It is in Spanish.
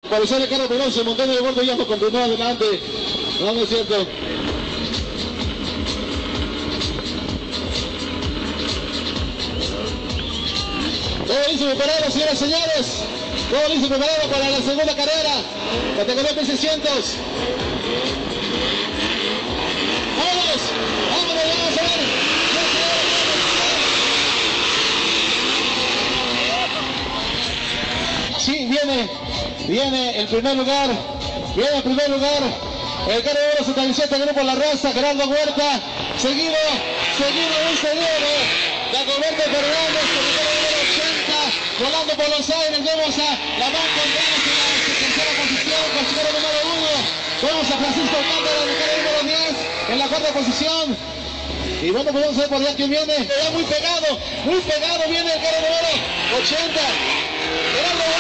Parecer el carro veloz, Montaña de Gordo ya no continúa adelante. No, no es cierto. Todo listo preparado, señoras y señores. Todo listo preparado para la segunda carrera. Categoría 1600. ¡Vámonos! ¡Vámonos! ¡Vamos a ver! Sí, viene el primer lugar. Viene el primer lugar. El carro de oro 77, Grupo La Raza, Gerardo Huerta. Seguido, muy seguido. Dagoberto Fernández, con el carro de oro 80. Volando por los aires, vemos a la banca en la tercera posición, con su carro número 1. Vemos a Francisco Cándara, el carro número 10, en la cuarta posición. Y bueno, pues vamos a ver por allá quién viene. Ya muy pegado viene el carro de oro 80. Gerardo Huerta.